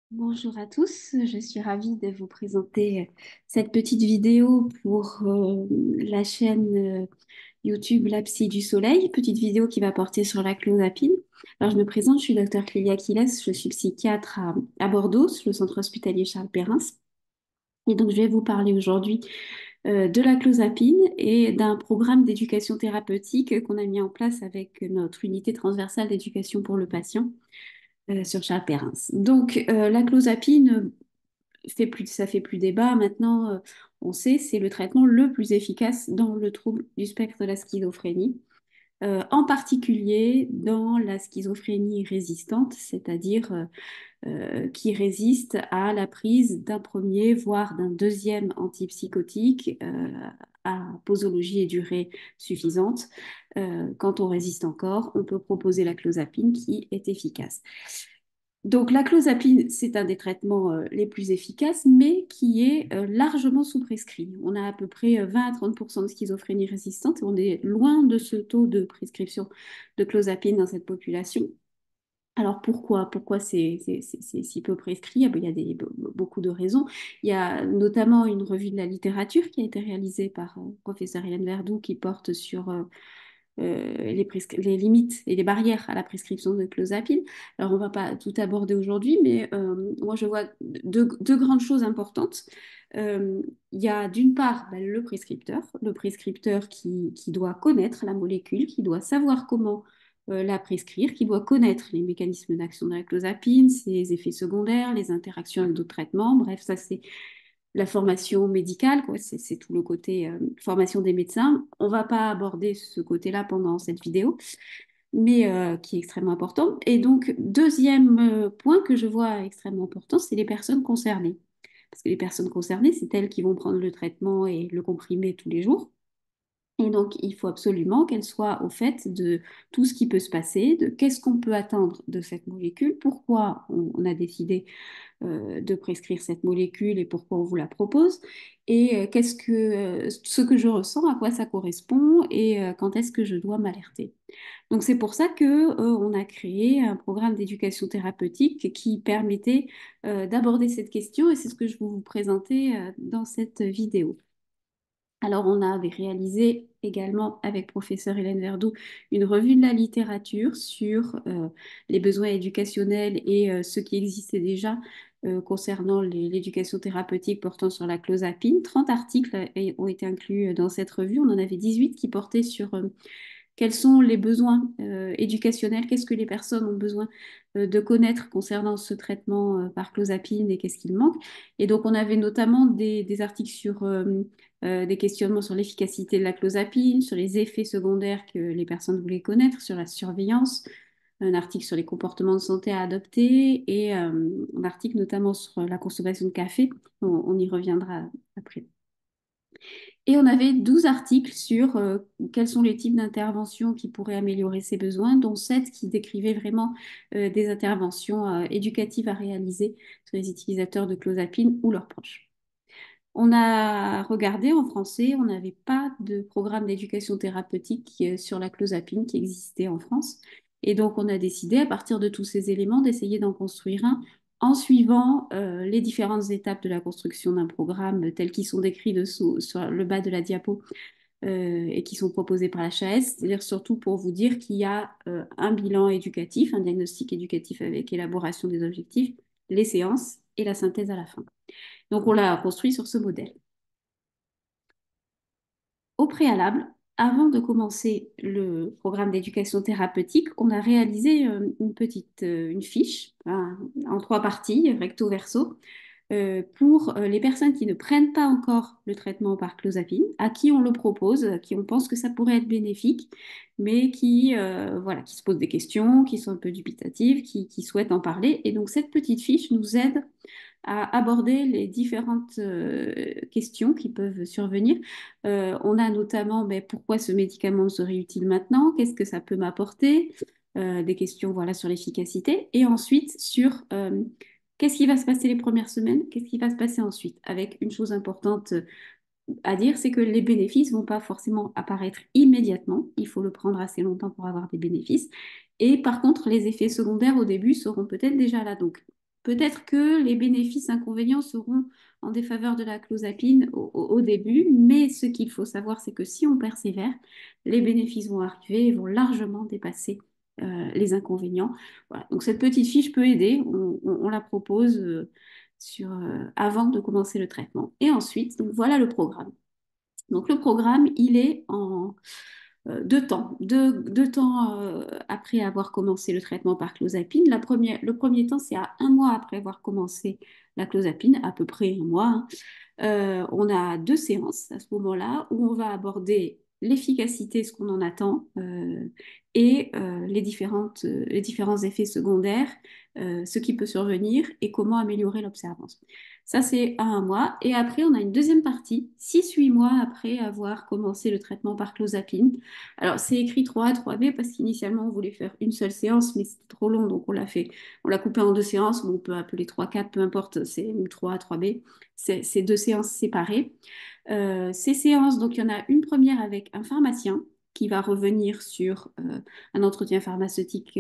Bonjour à tous, je suis ravie de vous présenter cette petite vidéo pour la chaîne YouTube La Psy du Soleil, petite vidéo qui va porter sur la clozapine. Alors je me présente, je suis docteur Clélia Quiles, je suis psychiatre à Bordeaux, sur le centre hospitalier Charles Perrin. Et donc je vais vous parler aujourd'hui de la clozapine et d'un programme d'éducation thérapeutique qu'on a mis en place avec notre unité transversale d'éducation pour le patient sur Charles Perrin. Donc la clozapine ça fait plus débat. Maintenant, on sait, c'est le traitement le plus efficace dans le trouble du spectre de la schizophrénie, en particulier dans la schizophrénie résistante, c'est-à-dire qui résiste à la prise d'un premier, voire d'un deuxième antipsychotique à posologie et durée suffisante. Quand on résiste encore, on peut proposer la clozapine qui est efficace. Donc la clozapine, c'est un des traitements les plus efficaces, mais qui est largement sous-prescrit. On a à peu près 20 à 30% de schizophrénie résistante et on est loin de ce taux de prescription de clozapine dans cette population. Alors pourquoi? Pourquoi c'est si peu prescrit? Ah ben, il y a beaucoup de raisons. Il y a notamment une revue de la littérature qui a été réalisée par professeur Hélène Verdoux qui porte sur les limites et les barrières à la prescription de clozapine. Alors, on ne va pas tout aborder aujourd'hui, mais moi, je vois deux grandes choses importantes. Il y a d'une part ben, le prescripteur qui doit connaître la molécule, qui doit savoir comment la prescrire, qui doit connaître les mécanismes d'action de la clozapine, ses effets secondaires, les interactions avec d'autres traitements. Bref, ça, c'est la formation médicale, quoi. C'est tout le côté formation des médecins. On ne va pas aborder ce côté-là pendant cette vidéo, mais qui est extrêmement important. Et donc, deuxième point que je vois extrêmement important, c'est les personnes concernées. Parce que les personnes concernées, c'est elles qui vont prendre le traitement et le comprimé tous les jours. Et donc, il faut absolument qu'elle soit au fait de tout ce qui peut se passer, de qu'est-ce qu'on peut attendre de cette molécule, pourquoi on a décidé de prescrire cette molécule et pourquoi on vous la propose, et ce que je ressens, à quoi ça correspond et quand est-ce que je dois m'alerter. Donc, c'est pour ça que, on a créé un programme d'éducation thérapeutique qui permettait d'aborder cette question et c'est ce que je vais vous présenter dans cette vidéo. Alors, on avait réalisé également avec professeur Hélène Verdoux une revue de la littérature sur les besoins éducationnels et ce qui existait déjà concernant l'éducation thérapeutique portant sur la clozapine. 30 articles ont été inclus dans cette revue. On en avait 18 qui portaient sur quels sont les besoins éducationnels, qu'est-ce que les personnes ont besoin de connaître concernant ce traitement par clozapine et qu'est-ce qu'il manque. Et donc, on avait notamment des articles sur des questionnements sur l'efficacité de la clozapine, sur les effets secondaires que les personnes voulaient connaître, sur la surveillance, un article sur les comportements de santé à adopter et un article notamment sur la consommation de café. On y reviendra après. Et on avait 12 articles sur quels sont les types d'interventions qui pourraient améliorer ces besoins, dont 7 qui décrivaient vraiment des interventions éducatives à réaliser sur les utilisateurs de clozapine ou leurs proches. On a regardé en français, on n'avait pas de programme d'éducation thérapeutique sur la clozapine qui existait en France. Et donc, on a décidé, à partir de tous ces éléments, d'essayer d'en construire un en suivant les différentes étapes de la construction d'un programme tels qu'ils sont décrits dessous, sur le bas de la diapo et qui sont proposés par la HAS. C'est-à-dire surtout pour vous dire qu'il y a un bilan éducatif, un diagnostic éducatif avec élaboration des objectifs, les séances et la synthèse à la fin. Donc, on l'a construit sur ce modèle. Au préalable, avant de commencer le programme d'éducation thérapeutique, on a réalisé une fiche en 3 parties, recto verso, pour les personnes qui ne prennent pas encore le traitement par clozapine, à qui on le propose, à qui on pense que ça pourrait être bénéfique, mais voilà, qui se posent des questions, qui sont un peu dubitatives, qui souhaitent en parler. Et donc cette petite fiche nous aide à aborder les différentes questions qui peuvent survenir. On a notamment pourquoi ce médicament serait utile maintenant, qu'est-ce que ça peut m'apporter, des questions voilà, sur l'efficacité, et ensuite sur qu'est-ce qui va se passer les premières semaines, qu'est-ce qui va se passer ensuite, avec une chose importante à dire, c'est que les bénéfices ne vont pas forcément apparaître immédiatement, il faut le prendre assez longtemps pour avoir des bénéfices, et par contre, les effets secondaires au début seront peut-être déjà là. Donc, Peut-être que les bénéfices inconvénients seront en défaveur de la clozapine au début, mais ce qu'il faut savoir, c'est que si on persévère, les bénéfices vont arriver et vont largement dépasser les inconvénients. Voilà. Donc cette petite fiche peut aider, on la propose avant de commencer le traitement. Et ensuite, donc voilà le programme. Donc le programme, il est en deux temps. Deux temps après avoir commencé le traitement par clozapine. Le premier temps, c'est à un mois après avoir commencé la clozapine, à peu près un mois, hein. On a deux séances à ce moment-là où on va aborder l'efficacité, ce qu'on en attend, et les différents effets secondaires, ce qui peut survenir et comment améliorer l'observance. Ça, c'est à un mois. Et après, on a une deuxième partie, 6-8 mois après avoir commencé le traitement par clozapine. Alors, c'est écrit 3A, 3B parce qu'initialement, on voulait faire une seule séance, mais c'était trop long, donc on l'a coupé en deux séances. Bon, on peut appeler 3-4, peu importe, c'est 3A, 3B. C'est deux séances séparées. Ces séances, donc il y en a une première avec un pharmacien qui va revenir sur un entretien pharmaceutique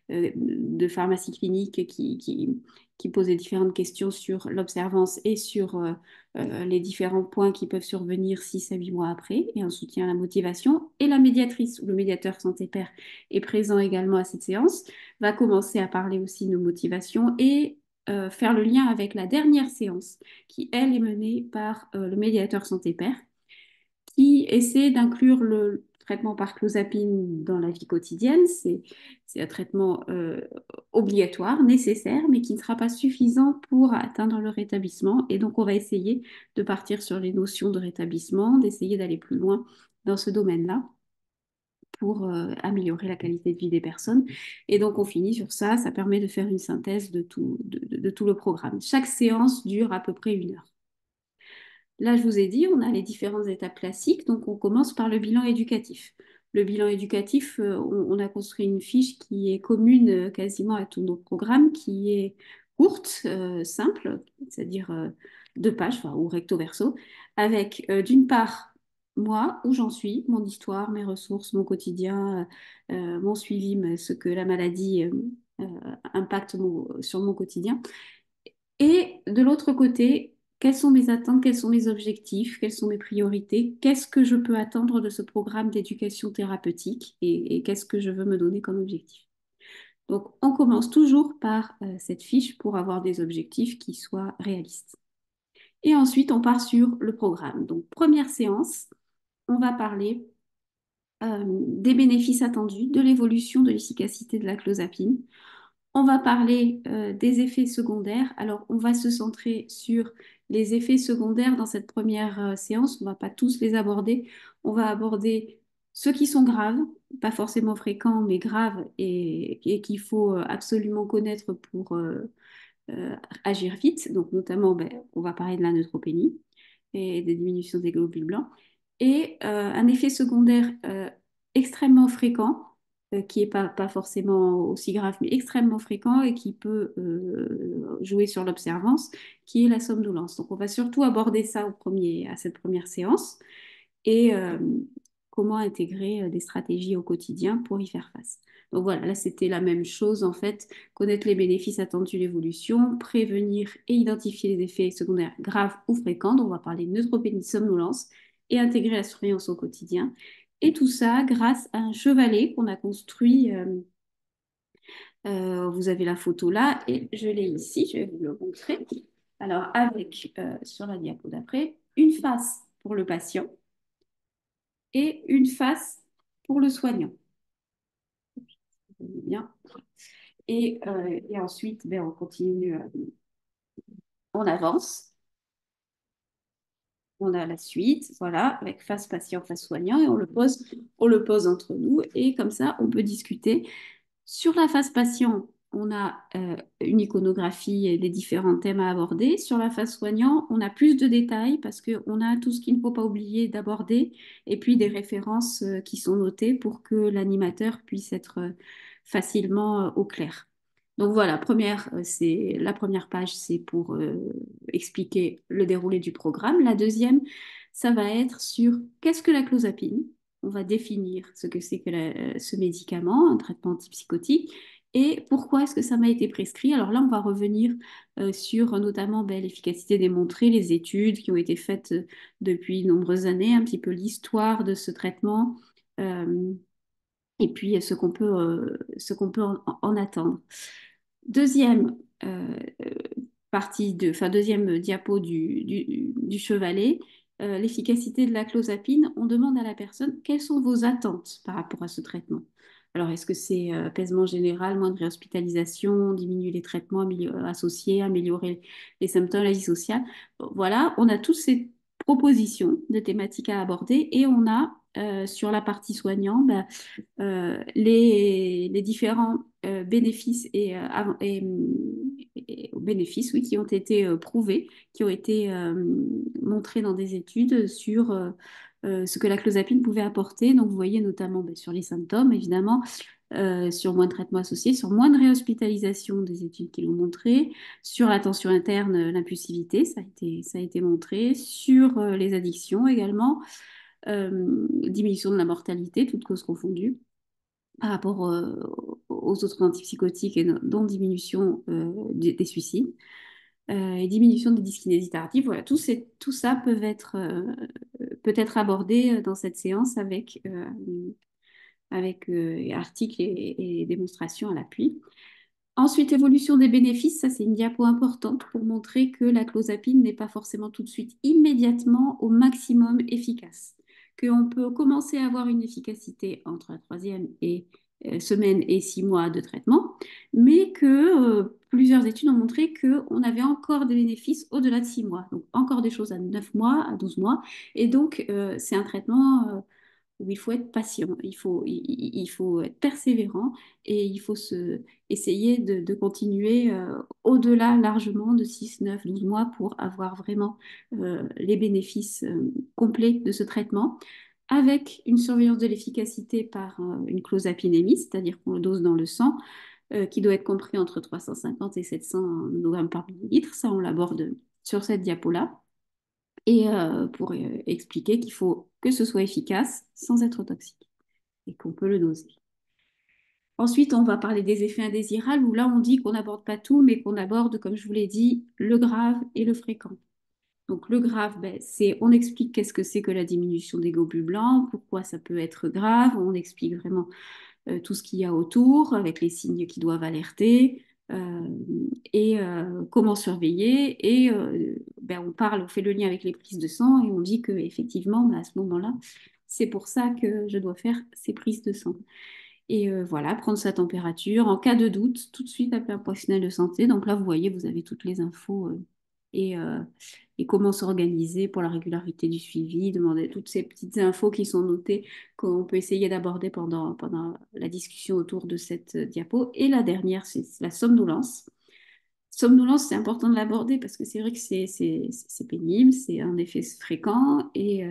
de pharmacie clinique qui pose des différentes questions sur l'observance et sur les différents points qui peuvent survenir 6 à 8 mois après, et un soutien à la motivation. Et la médiatrice ou le médiateur santé-père est présent également à cette séance, va commencer à parler aussi de motivation et faire le lien avec la dernière séance qui, elle, est menée par le médiateur santé-père, qui essaie d'inclure le traitement par clozapine dans la vie quotidienne. C'est un traitement obligatoire, nécessaire, mais qui ne sera pas suffisant pour atteindre le rétablissement. Et donc, on va essayer de partir sur les notions de rétablissement, d'essayer d'aller plus loin dans ce domaine-là pour améliorer la qualité de vie des personnes. Et donc, on finit sur ça. Ça permet de faire une synthèse de tout le programme. Chaque séance dure à peu près 1 heure. Là, je vous ai dit, on a les différentes étapes classiques. Donc, on commence par le bilan éducatif. Le bilan éducatif, on a construit une fiche qui est commune quasiment à tous nos programmes, qui est courte, simple, c'est-à-dire 2 pages, enfin, ou recto verso, avec d'une part moi, où j'en suis, mon histoire, mes ressources, mon quotidien, mon suivi, ce que la maladie euh, impacte sur mon quotidien. Et de l'autre côté, quelles sont mes attentes, quels sont mes objectifs, quelles sont mes priorités, qu'est-ce que je peux attendre de ce programme d'éducation thérapeutique et qu'est-ce que je veux me donner comme objectif. Donc, on commence toujours par cette fiche pour avoir des objectifs qui soient réalistes. Et ensuite, on part sur le programme. Donc, première séance, on va parler des bénéfices attendus, de l'évolution de l'efficacité de la clozapine. On va parler des effets secondaires. Alors, on va se centrer sur les effets secondaires dans cette première séance. On ne va pas tous les aborder. On va aborder ceux qui sont graves, pas forcément fréquents, mais graves et qu'il faut absolument connaître pour euh, agir vite. Donc, notamment, ben, on va parler de la neutropénie et des diminutions des globules blancs. Et un effet secondaire extrêmement fréquent, qui n'est pas forcément aussi grave, mais extrêmement fréquent et qui peut jouer sur l'observance, qui est la somnolence. Donc on va surtout aborder ça à cette première séance et comment intégrer des stratégies au quotidien pour y faire face. Donc voilà, là c'était la même chose en fait, connaître les bénéfices attendus de l'évolution, prévenir et identifier les effets secondaires graves ou fréquents, donc on va parler de neutropénie, somnolence, et intégrer la surveillance au quotidien. Et tout ça grâce à un chevalet qu'on a construit. Vous avez la photo là et je l'ai ici, je vais vous le montrer. Alors avec, sur la diapo d'après, une face pour le patient et une face pour le soignant. Bien. Et ensuite, ben, on continue, on avance. On a la suite, voilà, avec face patient, face soignant, et on le pose entre nous, et comme ça, on peut discuter. Sur la face patient, on a une iconographie et les différents thèmes à aborder. Sur la face soignant, on a plus de détails parce qu'on a tout ce qu'il ne faut pas oublier d'aborder et puis des références qui sont notées pour que l'animateur puisse être facilement au clair. Donc voilà, la première page, c'est pour expliquer le déroulé du programme. La deuxième, ça va être sur qu'est-ce que la clozapine. On va définir ce que c'est que ce médicament, un traitement antipsychotique, et pourquoi est-ce que ça m'a été prescrit. Alors là, on va revenir sur notamment ben, l'efficacité démontrée, les études qui ont été faites depuis de nombreuses années, un petit peu l'histoire de ce traitement, euh, et puis ce qu'on peut en attendre. Deuxième enfin, deuxième diapo du chevalet, l'efficacité de la clozapine. On demande à la personne quelles sont vos attentes par rapport à ce traitement. Alors, est-ce que c'est apaisement général, moins de réhospitalisation, diminuer les traitements associés, améliorer les symptômes, la vie sociale? Voilà, on a toutes ces propositions de thématiques à aborder et on a sur la partie soignant, ben, les différents bénéfices et bénéfices oui, qui ont été prouvés, qui ont été montrés dans des études sur ce que la clozapine pouvait apporter. Donc, vous voyez notamment ben, sur les symptômes, évidemment, sur moins de traitements associés, sur moins de réhospitalisation, des études qui l'ont montré, sur la tension interne, l'impulsivité, ça a été montré, sur les addictions également, diminution de la mortalité, toutes causes confondues par rapport aux autres antipsychotiques, et dont diminution des suicides et diminution des dyskinésies tardives. Voilà, tout ça peut être abordé dans cette séance avec articles et démonstrations à l'appui. Ensuite, évolution des bénéfices, ça c'est une diapo importante pour montrer que la clozapine n'est pas forcément tout de suite immédiatement au maximum efficace, qu'on peut commencer à avoir une efficacité entre la troisième semaine et 6 mois de traitement, mais que plusieurs études ont montré qu'on avait encore des bénéfices au-delà de 6 mois, donc encore des choses à 9 mois, à 12 mois, et donc c'est un traitement où il faut être patient, il faut être persévérant et il faut essayer de continuer au-delà largement de 6, 9, 12 mois pour avoir vraiment les bénéfices complets de ce traitement avec une surveillance de l'efficacité par une clozapinémie, c'est-à-dire qu'on le dose dans le sang, qui doit être compris entre 350 et 700 mg par millilitre. Ça, on l'aborde sur cette diapo-là et pour expliquer qu'il faut que ce soit efficace sans être toxique et qu'on peut le doser. Ensuite, on va parler des effets indésirables où là, on dit qu'on n'aborde pas tout, mais qu'on aborde, comme je vous l'ai dit, le grave et le fréquent. Donc le grave, ben, on explique qu'est-ce que c'est que la diminution des globules blancs, pourquoi ça peut être grave, on explique vraiment tout ce qu'il y a autour, avec les signes qui doivent alerter, euh, et comment surveiller. Et ben, on fait le lien avec les prises de sang et on dit que effectivement, ben, à ce moment-là, c'est pour ça que je dois faire ces prises de sang. Et voilà, prendre sa température. En cas de doute, tout de suite appeler un professionnel de santé. Donc là, vous voyez, vous avez toutes les infos et, euh, et comment s'organiser pour la régularité du suivi, demander toutes ces petites infos qui sont notées qu'on peut essayer d'aborder pendant la discussion autour de cette diapo. Et la dernière, c'est la somnolence. Somnolence, c'est important de l'aborder parce que c'est vrai que c'est pénible, c'est un effet fréquent et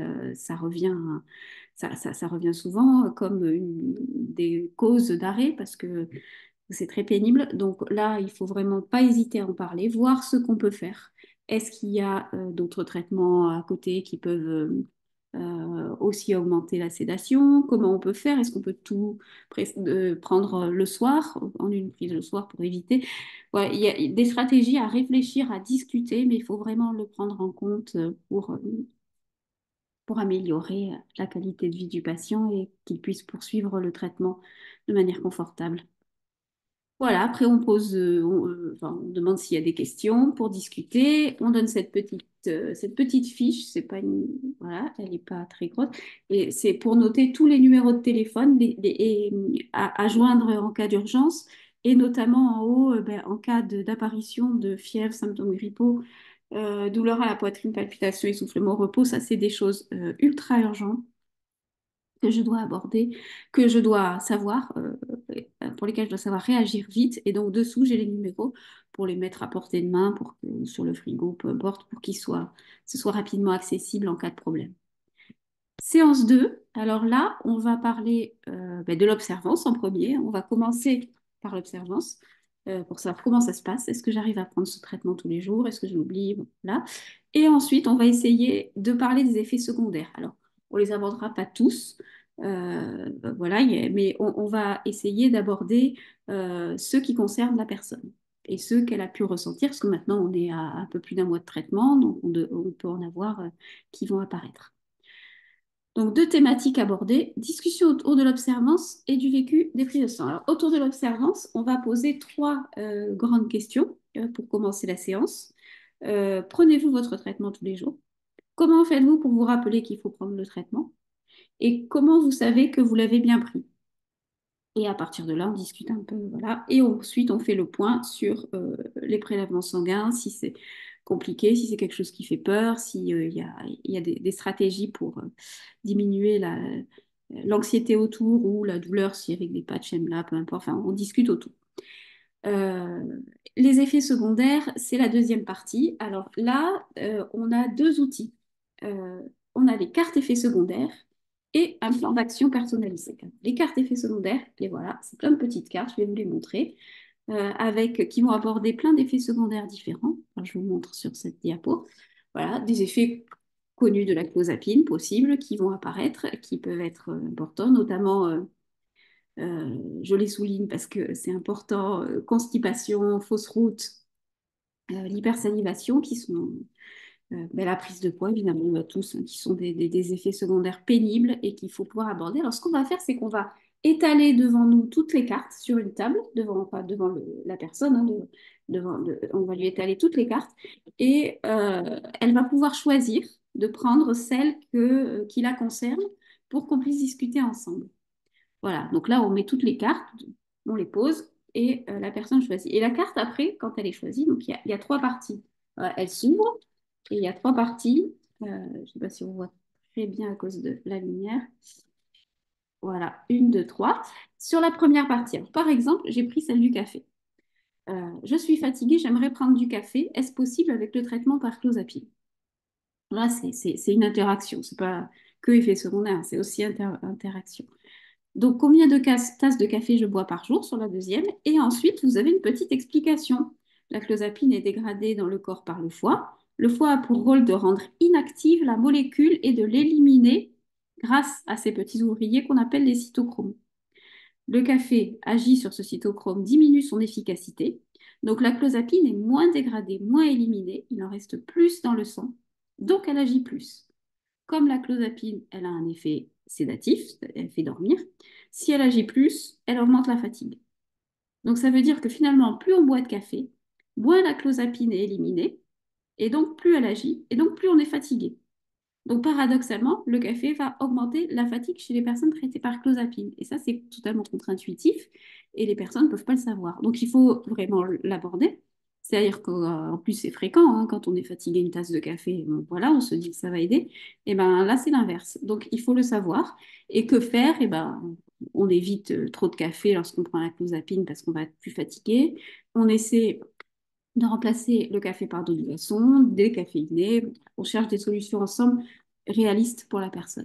ça revient souvent comme une des causes d'arrêt parce que c'est très pénible. Donc là, il faut vraiment pas hésiter à en parler, voir ce qu'on peut faire. Est-ce qu'il y a d'autres traitements à côté qui peuvent aussi augmenter la sédation? Comment on peut faire? Est-ce qu'on peut tout prendre le soir, en une prise le soir pour éviter? Ouais, il y a des stratégies à réfléchir, à discuter, mais il faut vraiment le prendre en compte pour améliorer la qualité de vie du patient et qu'il puisse poursuivre le traitement de manière confortable. Voilà, après on pose, enfin, on demande s'il y a des questions pour discuter. On donne cette petite fiche, c'est pas voilà, elle n'est pas très grosse. Et c'est pour noter tous les numéros de téléphone à joindre en cas d'urgence et notamment en haut, ben, en cas d'apparition de fièvre, symptômes grippaux, douleur à la poitrine, palpitations, essoufflement, repos. Ça, c'est des choses ultra urgentes que je dois aborder, que je dois savoir, pour lesquels je dois savoir réagir vite. Et donc dessous, j'ai les numéros pour les mettre à portée de main, sur le frigo, peu importe, pour ce soit rapidement accessible en cas de problème. Séance 2. Alors là, on va parler ben, de l'observance en premier. On va commencer par l'observance pour savoir comment ça se passe. Est-ce que j'arrive à prendre ce traitement tous les jours? Est-ce que je l'oublie? Bon, là. Et ensuite, on va essayer de parler des effets secondaires. Alors, on les abordera pas tous. Voilà, mais on va essayer d'aborder ceux qui concernent la personne et ceux qu'elle a pu ressentir, parce que maintenant on est à un peu plus d'un mois de traitement, donc on peut en avoir qui vont apparaître. Donc, deux thématiques abordées, discussion autour de l'observance et du vécu des prises de sang. Alors, autour de l'observance, on va poser trois grandes questions pour commencer la séance. Prenez-vous votre traitement tous les jours? Comment faites-vous pour vous rappeler qu'il faut prendre le traitement? Et comment vous savez que vous l'avez bien pris? Et à partir de là, on discute un peu, voilà. Et ensuite, on fait le point sur les prélèvements sanguins, si c'est compliqué, si c'est quelque chose qui fait peur, s'il y a des stratégies pour diminuer l'anxiété autour ou la douleur, si avec des patchs là, peu importe. Enfin, on discute autour. Euh, les effets secondaires, c'est la deuxième partie. Alors là, on a deux outils. Euh, on a les cartes effets secondaires et un plan d'action personnalisé. Les cartes effets secondaires, les voilà, c'est plein de petites cartes, je vais vous les montrer, qui vont aborder plein d'effets secondaires différents. Alors, je vous montre sur cette diapo. Voilà, des effets connus de la clozapine possibles qui vont apparaître, qui peuvent être importants, notamment je les souligne parce que c'est important, constipation, fausse route, l'hypersalivation, qui sont la prise de poids, évidemment, on a tous, hein, qui sont des effets secondaires pénibles et qu'il faut pouvoir aborder. Alors, ce qu'on va faire, c'est qu'on va étaler devant nous toutes les cartes sur une table, pas devant la personne, hein, on va lui étaler toutes les cartes et elle va pouvoir choisir de prendre celle qui la concerne pour qu'on puisse discuter ensemble. Voilà, donc là, on met toutes les cartes, on les pose et la personne choisit. Et la carte, après, quand elle est choisie, donc il y a trois parties. Elle s'ouvre et il y a trois parties. Je ne sais pas si on voit très bien à cause de la lumière. Voilà, une, deux, trois. Sur la première partie, alors, par exemple, j'ai pris celle du café. Je suis fatiguée, j'aimerais prendre du café. Est-ce possible avec le traitement par clozapine? Là, c'est une interaction, c'est pas que effet secondaire, c'est aussi interaction. Donc, combien de tasses de café je bois par jour sur la deuxième? Et ensuite, vous avez une petite explication. La clozapine est dégradée dans le corps par le foie. Le foie a pour rôle de rendre inactive la molécule et de l'éliminer grâce à ces petits ouvriers qu'on appelle les cytochromes. Le café agit sur ce cytochrome, diminue son efficacité. Donc, la clozapine est moins dégradée, moins éliminée. Il en reste plus dans le sang. Donc, elle agit plus. Comme la clozapine, elle a un effet sédatif, elle fait dormir. Si elle agit plus, elle augmente la fatigue. Donc ça veut dire que finalement, plus on boit de café, moins la clozapine est éliminée, et donc plus elle agit, et donc plus on est fatigué. Donc paradoxalement, le café va augmenter la fatigue chez les personnes traitées par clozapine. Et ça, c'est totalement contre-intuitif, et les personnes ne peuvent pas le savoir. Donc il faut vraiment l'aborder. C'est-à-dire qu'en plus, c'est fréquent, hein, quand on est fatigué, une tasse de café, voilà, on se dit que ça va aider. Et ben là, c'est l'inverse. Donc il faut le savoir. Et que faire? Et ben, on évite trop de café lorsqu'on prend la clozapine parce qu'on va être plus fatigué. On essaie de remplacer le café par d'autres boissons, décaféiné. On cherche des solutions ensemble réalistes pour la personne.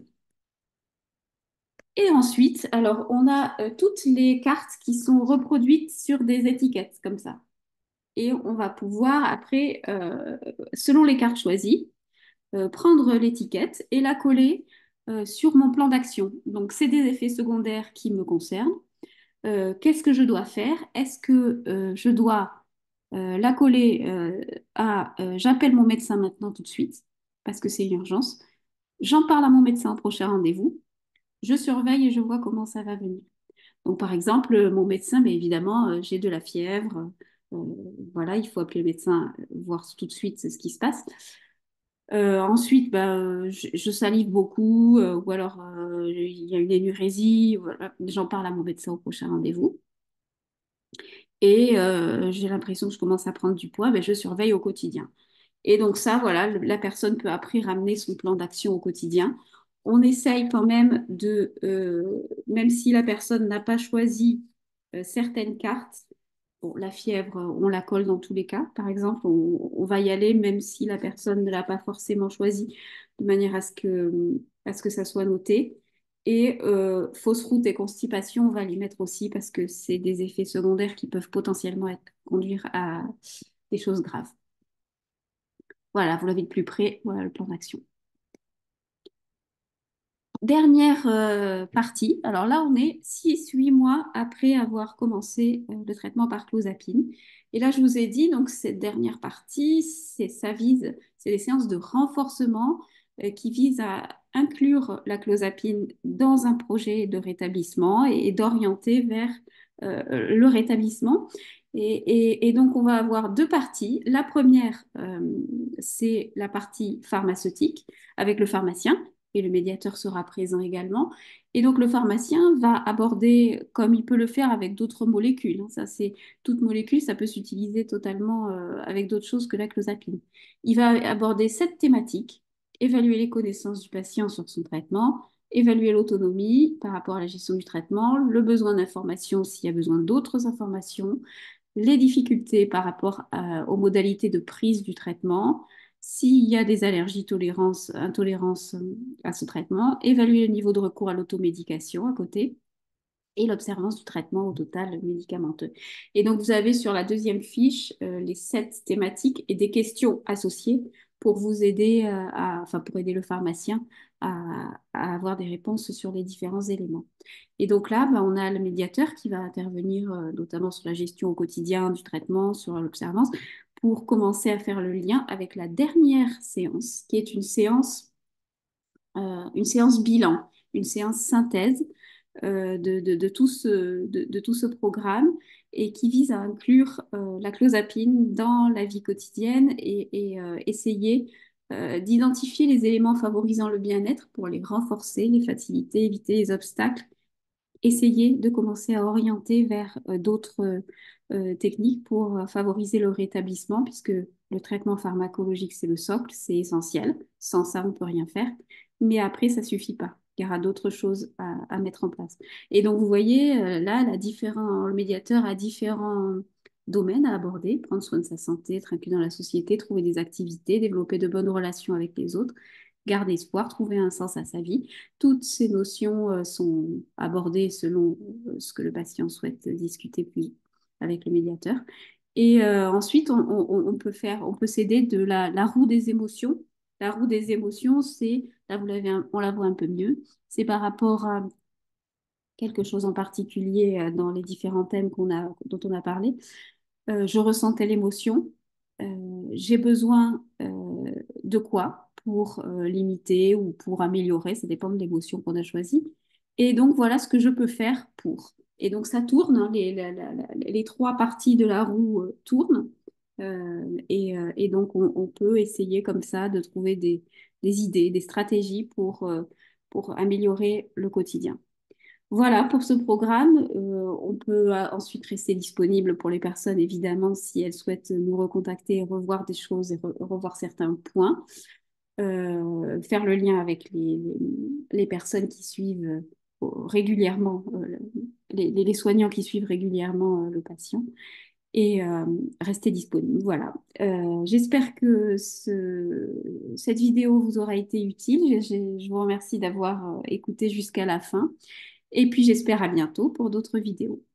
Et ensuite, alors, on a toutes les cartes qui sont reproduites sur des étiquettes comme ça. Et on va pouvoir, après, selon les cartes choisies, prendre l'étiquette et la coller sur mon plan d'action. Donc, c'est des effets secondaires qui me concernent. Qu'est-ce que je dois faire? Est-ce que je dois la coller à j'appelle mon médecin maintenant tout de suite parce que c'est une urgence. J'en parle à mon médecin au prochain rendez-vous. Je surveille et je vois comment ça va venir. Donc, par exemple, mon médecin, mais évidemment, j'ai de la fièvre. euh, voilà, il faut appeler le médecin, voir tout de suite ce qui se passe. Ensuite, bah, je salive beaucoup, ou alors il y a une énurésie. Voilà. J'en parle à mon médecin au prochain rendez-vous. Et j'ai l'impression que je commence à prendre du poids, ben, je surveille au quotidien. Et donc ça, voilà, la personne peut après ramener son plan d'action au quotidien. On essaye quand même même si la personne n'a pas choisi certaines cartes, bon, la fièvre, on la colle dans tous les cas. Par exemple, on va y aller même si la personne ne l'a pas forcément choisi, de manière à ce que ça soit noté. Et fausse route et constipation, on va les mettre aussi parce que c'est des effets secondaires qui peuvent potentiellement conduire à des choses graves. Voilà, vous l'avez de plus près, voilà le plan d'action. Dernière partie. Alors là, on est 6 8 mois après avoir commencé le traitement par clozapine. Et là, je vous ai dit, donc cette dernière partie, c'est des séances de renforcement qui visent à inclure la clozapine dans un projet de rétablissement et d'orienter vers le rétablissement. Et donc, on va avoir deux parties. La première, c'est la partie pharmaceutique avec le pharmacien et le médiateur sera présent également. Et donc, le pharmacien va aborder, comme il peut le faire avec d'autres molécules, hein, ça c'est toute molécule, ça peut s'utiliser totalement avec d'autres choses que la clozapine. Il va aborder cette thématique, évaluer les connaissances du patient sur son traitement, évaluer l'autonomie par rapport à la gestion du traitement, le besoin d'informations s'il y a besoin d'autres informations, les difficultés par rapport aux modalités de prise du traitement, s'il y a des allergies, tolérances, intolérances à ce traitement, évaluer le niveau de recours à l'automédication à côté et l'observance du traitement au total médicamenteux. Et donc, vous avez sur la deuxième fiche les 7 thématiques et des questions associées pour vous aider enfin, pour aider le pharmacien à avoir des réponses sur les différents éléments. Et donc là, on a le médiateur qui va intervenir notamment sur la gestion au quotidien du traitement, sur l'observance, pour commencer à faire le lien avec la dernière séance, qui est une séance bilan, une séance synthèse de tout ce programme et qui vise à inclure la clozapine dans la vie quotidienne et essayer d'identifier les éléments favorisant le bien-être pour les renforcer, les faciliter, éviter les obstacles, essayer de commencer à orienter vers d'autres techniques pour favoriser le rétablissement, puisque le traitement pharmacologique, c'est le socle, c'est essentiel. Sans ça, on ne peut rien faire. Mais après, ça ne suffit pas. Il y aura d'autres choses à mettre en place. Et donc, vous voyez, là, le médiateur a différents domaines à aborder, prendre soin de sa santé, être inclus dans la société, trouver des activités, développer de bonnes relations avec les autres, garder espoir, trouver un sens à sa vie. Toutes ces notions sont abordées selon ce que le patient souhaite discuter plus avec le médiateur. Et ensuite, on peut s'aider de la roue des émotions. La roue des émotions, c'est, là on la voit un peu mieux, c'est par rapport à quelque chose en particulier dans les différents thèmes dont on a parlé. Je ressens telle émotion, j'ai besoin de quoi pour limiter ou pour améliorer, ça dépend de l'émotion qu'on a choisie. Et donc voilà ce que je peux faire pour. Et donc ça tourne, hein, les trois parties de la roue tournent. Et donc on peut essayer comme ça de trouver des idées, des stratégies pour améliorer le quotidien. Voilà pour ce programme. On peut ensuite rester disponible pour les personnes, évidemment, si elles souhaitent nous recontacter et revoir des choses et revoir certains points. Faire le lien avec les personnes qui suivent régulièrement, les soignants qui suivent régulièrement le patient et rester disponible. Voilà. J'espère que cette vidéo vous aura été utile. Je vous remercie d'avoir écouté jusqu'à la fin. Et puis j'espère à bientôt pour d'autres vidéos.